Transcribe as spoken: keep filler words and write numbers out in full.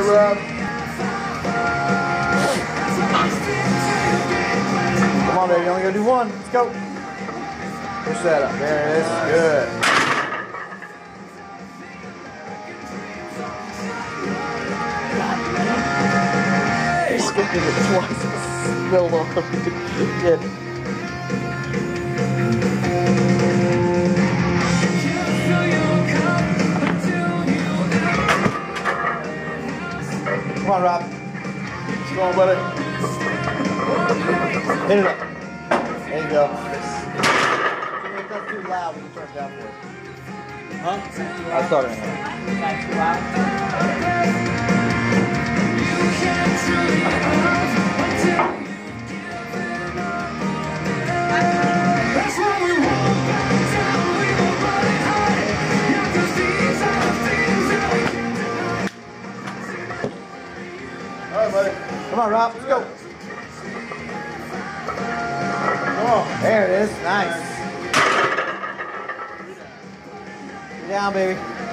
Rob. Come on, baby. You only gotta do one. Let's go. Push that up. There it is. Good. He skipped it twice. Spilled on him. Good. Come on, Rob. Let's go on, buddy. Hit it up. There you go. If that's too loud, we can turn it down for it. Huh? I'll start it in there. That's too loud. All right, buddy. Come on, Rob. Let's go. Oh, there it is. Nice. Get down, baby.